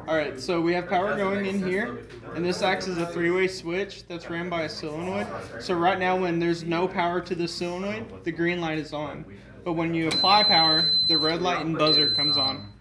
Alright, so we have power going in here, and this acts as a three-way switch that's ran by a solenoid. So right now when there's no power to the solenoid, the green light is on. But when you apply power, the red light and buzzer comes on.